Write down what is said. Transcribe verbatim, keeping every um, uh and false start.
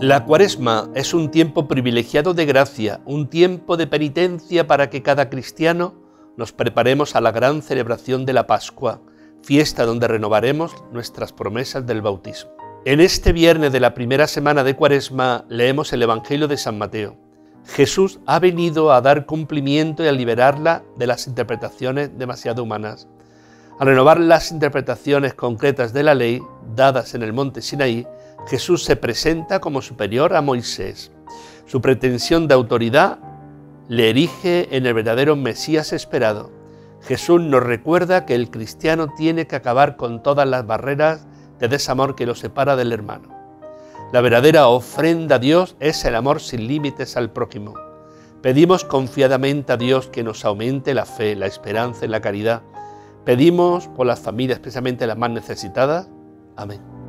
La Cuaresma es un tiempo privilegiado de gracia, un tiempo de penitencia para que cada cristiano nos preparemos a la gran celebración de la Pascua, fiesta donde renovaremos nuestras promesas del bautismo. En este viernes de la primera semana de Cuaresma leemos el Evangelio de San Mateo. Jesús ha venido a dar cumplimiento y a liberarla de las interpretaciones demasiado humanas. Al renovar las interpretaciones concretas de la ley dadas en el monte Sinaí, Jesús se presenta como superior a Moisés. Su pretensión de autoridad le erige en el verdadero Mesías esperado. Jesús nos recuerda que el cristiano tiene que acabar con todas las barreras de desamor que lo separa del hermano. La verdadera ofrenda a Dios es el amor sin límites al prójimo. Pedimos confiadamente a Dios que nos aumente la fe, la esperanza y la caridad. Pedimos por las familias, especialmente las más necesitadas. Amén.